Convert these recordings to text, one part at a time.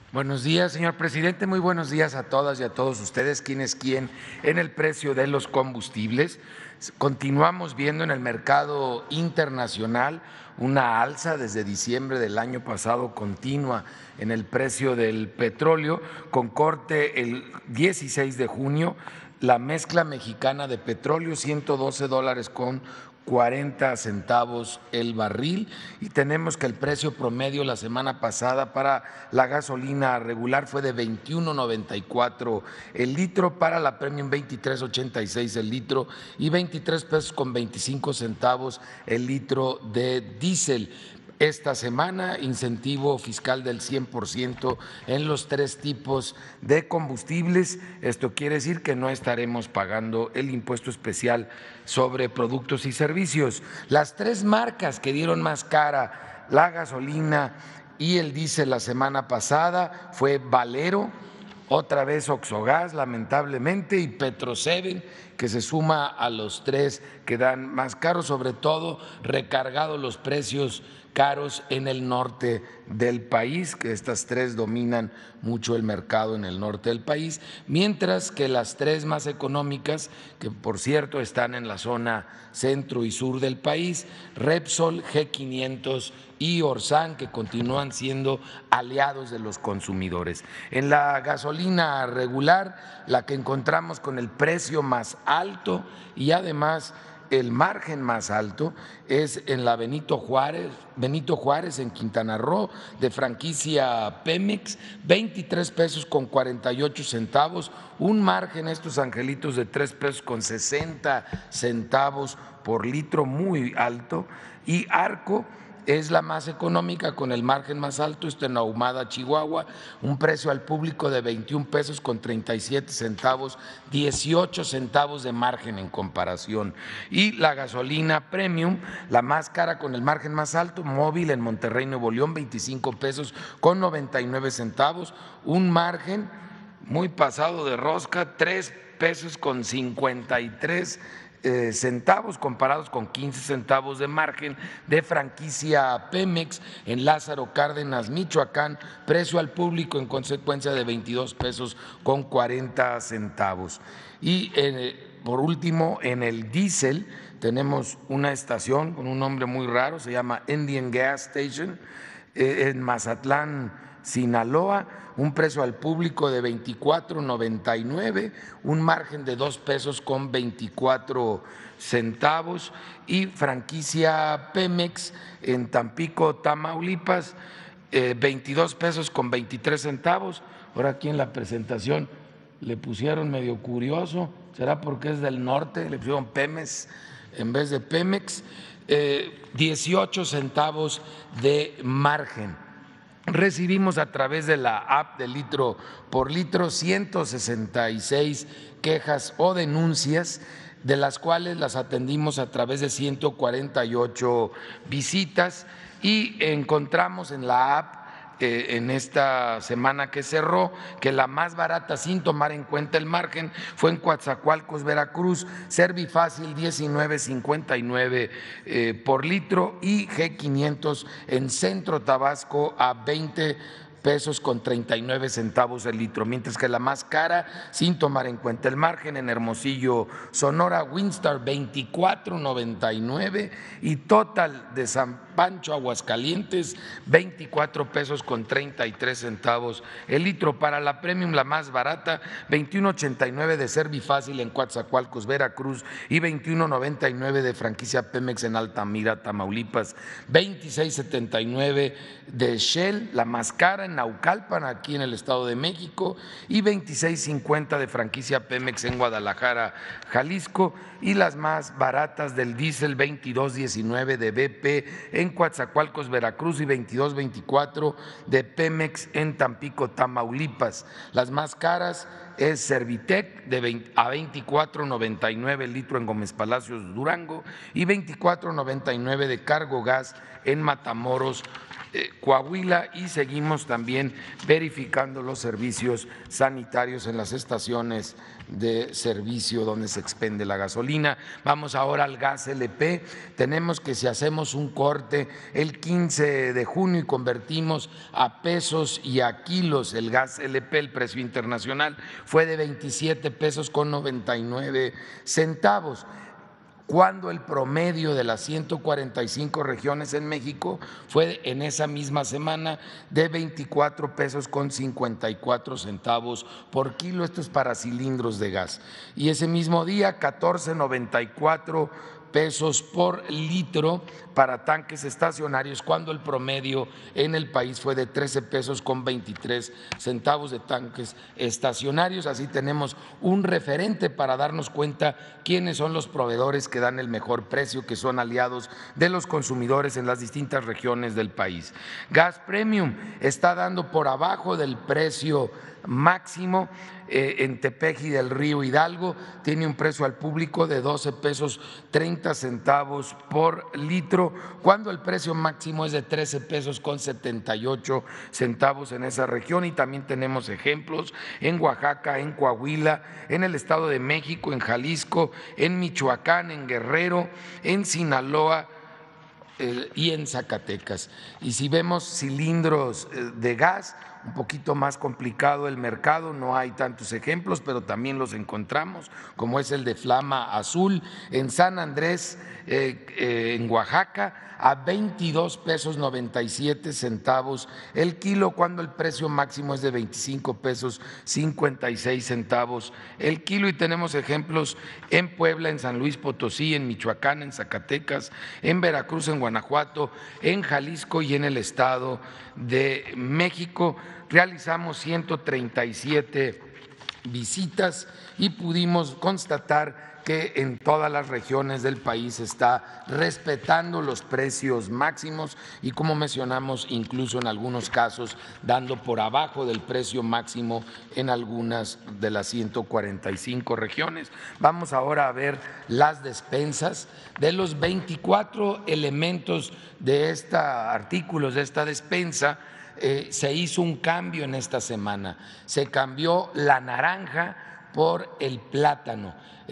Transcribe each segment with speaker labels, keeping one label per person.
Speaker 1: Buenos días, señor presidente. Muy buenos días a todas y a todos ustedes. ¿Quién es quién en el precio de los combustibles? Continuamos viendo en el mercado internacional una alza desde diciembre del año pasado continua en el precio del petróleo, con corte el 16 de junio. La mezcla mexicana de petróleo, $112 con 40 centavos el barril, y tenemos que el precio promedio la semana pasada para la gasolina regular fue de 21.94 el litro, para la premium 23.86 el litro y 23 pesos con 25 centavos el litro de diésel. Esta semana, incentivo fiscal del 100% en los tres tipos de combustibles. Esto quiere decir que no estaremos pagando el impuesto especial sobre productos y servicios. Las tres marcas que dieron más cara la gasolina y el diésel la semana pasada fue Valero, otra vez Oxogas, lamentablemente, y Petro-7, que se suma a los tres que dan más caro, sobre todo recargados los precios caros en el norte del país, que estas tres dominan mucho el mercado en el norte del país, mientras que las tres más económicas, que por cierto están en la zona centro y sur del país, Repsol, G500 y Orsan, que continúan siendo aliados de los consumidores. En la gasolina regular, la que encontramos con el precio más alto y además el margen más alto es en la Benito Juárez en Quintana Roo, de franquicia Pemex, 23 pesos con 48 centavos, un margen, estos angelitos, de 3 pesos con 60 centavos por litro, muy alto. Y Arco es la más económica con el margen más alto, está en Ahumada, Chihuahua, un precio al público de 21 pesos con 37 centavos, 18 centavos de margen en comparación. Y la gasolina premium, la más cara con el margen más alto, Móvil en Monterrey, Nuevo León, 25 pesos con 99 centavos, un margen muy pasado de rosca, 3 pesos con 53 centavos, comparados con 15 centavos de margen de franquicia Pemex en Lázaro Cárdenas, Michoacán, precio al público en consecuencia de 22 pesos con 40 centavos. Y por último, en el diésel tenemos una estación con un nombre muy raro, se llama Indian Gas Station, en Mazatlán, Sinaloa, un precio al público de 24.99, un margen de 2 pesos con 24 centavos, y franquicia Pemex en Tampico, Tamaulipas, 22 pesos con 23 centavos. Ahora aquí en la presentación le pusieron medio curioso, será porque es del norte, le pusieron Pemex en vez de Pemex, 18 centavos de margen. Recibimos a través de la app de Litro por Litro 166 quejas o denuncias, de las cuales las atendimos a través de 148 visitas, y encontramos en la app en esta semana que cerró que la más barata, sin tomar en cuenta el margen, fue en Coatzacoalcos, Veracruz, Servifácil 19.59 por litro, y G500 en Centro Tabasco a 20 pesos con 39 centavos el litro, mientras que la más cara, sin tomar en cuenta el margen, en Hermosillo, Sonora, Winstar 24.99, y Total de San Pancho, Aguascalientes, 24 pesos con 33 centavos el litro. Para la premium, la más barata, 21.89 de Servifácil en Coatzacoalcos, Veracruz, y 21.99 de franquicia Pemex en Altamira, Tamaulipas, 26.79 de Shell, la más cara, en Naucalpan, aquí en el Estado de México, y 26.50 de franquicia Pemex en Guadalajara, Jalisco, y las más baratas del diésel, 22.19 de BP en Coatzacoalcos, Veracruz, y 22.24 de Pemex en Tampico, Tamaulipas. Las más caras es Servitec a 24.99 el litro en Gómez Palacios, Durango, y 24.99 de Cargo Gas en Matamoros, Coahuila, y seguimos también también verificando los servicios sanitarios en las estaciones de servicio donde se expende la gasolina. Vamos ahora al gas LP. Tenemos que si hacemos un corte el 15 de junio y convertimos a pesos y a kilos el gas LP, el precio internacional fue de 27 pesos con 99 centavos, cuando el promedio de las 145 regiones en México fue en esa misma semana de 24 pesos con 54 centavos por kilo. Esto es para cilindros de gas. Y ese mismo día 14.94 pesos por litro para tanques estacionarios, cuando el promedio en el país fue de 13 pesos con 23 centavos de tanques estacionarios. Así tenemos un referente para darnos cuenta quiénes son los proveedores que dan el mejor precio, que son aliados de los consumidores en las distintas regiones del país. Gas Premium está dando por abajo del precio máximo en Tepeji del Río Hidalgo, tiene un precio al público de 12 pesos 30 centavos por litro, cuando el precio máximo es de 13 pesos con 78 centavos en esa región. Y también tenemos ejemplos en Oaxaca, en Coahuila, en el Estado de México, en Jalisco, en Michoacán, en Guerrero, en Sinaloa y en Zacatecas. Y si vemos cilindros de gas, un poquito más complicado el mercado, no hay tantos ejemplos, pero también los encontramos, como es el de Flama Azul en San Andrés, en Oaxaca, a 22 pesos 97 centavos el kilo, cuando el precio máximo es de 25 pesos 56 centavos el kilo. Y tenemos ejemplos en Puebla, en San Luis Potosí, en Michoacán, en Zacatecas, en Veracruz, en Guanajuato, en Jalisco y en el Estado de México. Realizamos 137 visitas y pudimos constatar que en todas las regiones del país se está respetando los precios máximos y, como mencionamos, incluso en algunos casos dando por abajo del precio máximo en algunas de las 145 regiones. Vamos ahora a ver las despensas. De los 24 elementos de artículos de esta despensa, se hizo un cambio en esta semana. Se cambió la naranja por el plátano.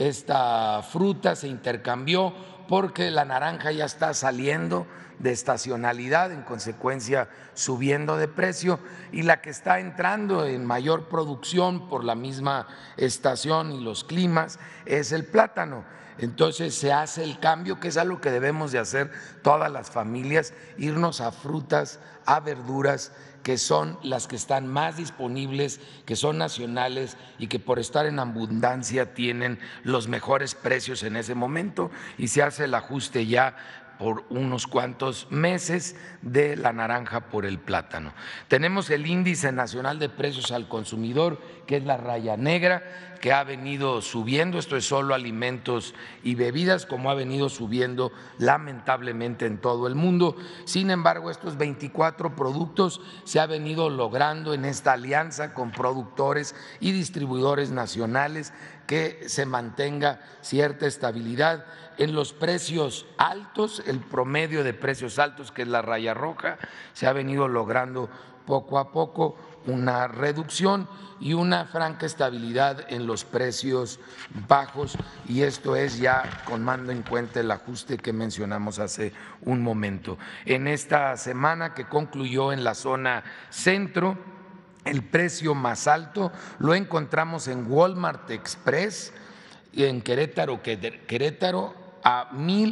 Speaker 1: Esta fruta se intercambió porque la naranja ya está saliendo de estacionalidad, en consecuencia subiendo de precio, y la que está entrando en mayor producción por la misma estación y los climas es el plátano. Entonces se hace el cambio, que es algo que debemos de hacer todas las familias, irnos a frutas, a verduras que son las que están más disponibles, que son nacionales y que por estar en abundancia tienen los mejores precios en ese momento, y se hace el ajuste ya por unos cuantos meses de la naranja por el plátano. Tenemos el índice nacional de precios al consumidor, que es la raya negra, que ha venido subiendo. Esto es solo alimentos y bebidas, como ha venido subiendo lamentablemente en todo el mundo. Sin embargo, estos 24 productos se ha venido logrando en esta alianza con productores y distribuidores nacionales, que se mantenga cierta estabilidad en los precios altos. El promedio de precios altos, que es la raya roja, se ha venido logrando poco a poco una reducción y una franca estabilidad en los precios bajos, y esto es ya tomando en cuenta el ajuste que mencionamos hace un momento. En esta semana que concluyó en la zona centro, el precio más alto lo encontramos en Walmart Express, en Querétaro, a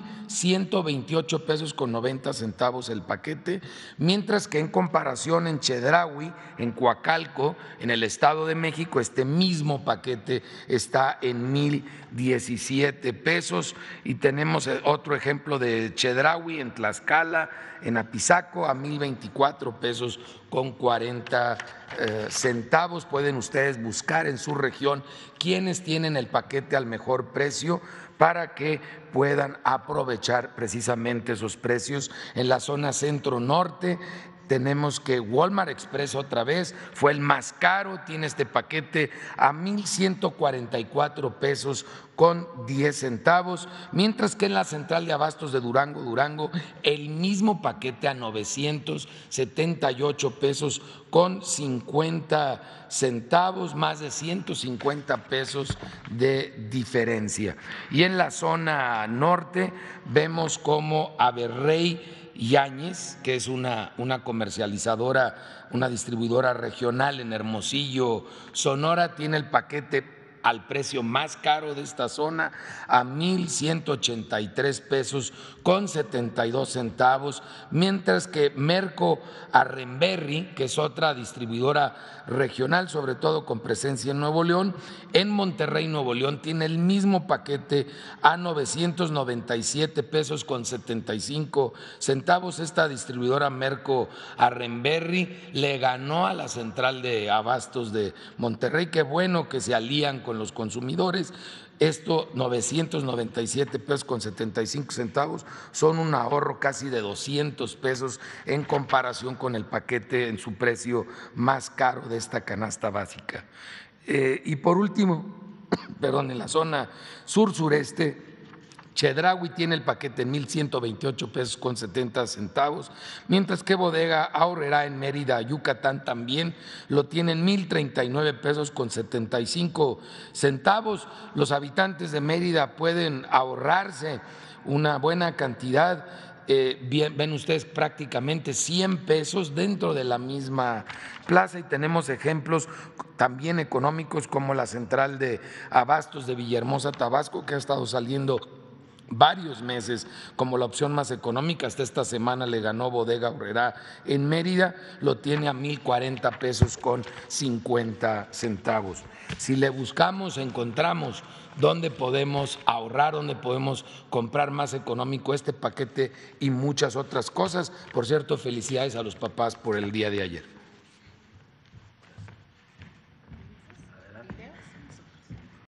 Speaker 1: 1,128 pesos con 90 centavos el paquete, mientras que en comparación en Chedraui, en Coacalco, en el Estado de México, este mismo paquete está en 1,017 pesos. Y tenemos otro ejemplo de Chedraui en Tlaxcala, en Apizaco, a 1,024 pesos con 40 centavos. Pueden ustedes buscar en su región quiénes tienen el paquete al mejor precio para que puedan aprovechar precisamente esos precios. En la zona centro-norte, tenemos que Walmart Express otra vez fue el más caro, tiene este paquete a 1,144 pesos con 10 centavos, mientras que en la central de abastos de Durango, el mismo paquete a 978 pesos con 50 centavos, más de 150 pesos de diferencia. Y en la zona norte vemos como Averrey Yáñez, que es una comercializadora, una distribuidora regional en Hermosillo, Sonora, tiene el paquete al precio más caro de esta zona, a 1,183 pesos con 72 centavos, mientras que Merco Arrenberry, que es otra distribuidora regional, sobre todo con presencia en Nuevo León, en Monterrey, Nuevo León, tiene el mismo paquete a 997 pesos con 75 centavos. Esta distribuidora Merco Arrenberry le ganó a la central de abastos de Monterrey. Qué bueno que se alían con los consumidores. Esto 997 pesos con 75 centavos son un ahorro casi de 200 pesos en comparación con el paquete en su precio más caro de esta canasta básica. Y por último, en la zona sur-sureste, Chedraui tiene el paquete en 1,128 pesos con 70 centavos, mientras que Bodega Aurrerá en Mérida, Yucatán, también lo tiene en 1,039 pesos con 75 centavos. Los habitantes de Mérida pueden ahorrarse una buena cantidad. Ven ustedes prácticamente 100 pesos dentro de la misma plaza, y tenemos ejemplos también económicos como la central de abastos de Villahermosa, Tabasco, que ha estado saliendo varios meses como la opción más económica. Hasta esta semana le ganó Bodega Aurrerá en Mérida, lo tiene a 1,040 pesos con 50 centavos. Si le buscamos, encontramos dónde podemos ahorrar, dónde podemos comprar más económico este paquete y muchas otras cosas. Por cierto, felicidades a los papás por el día de ayer.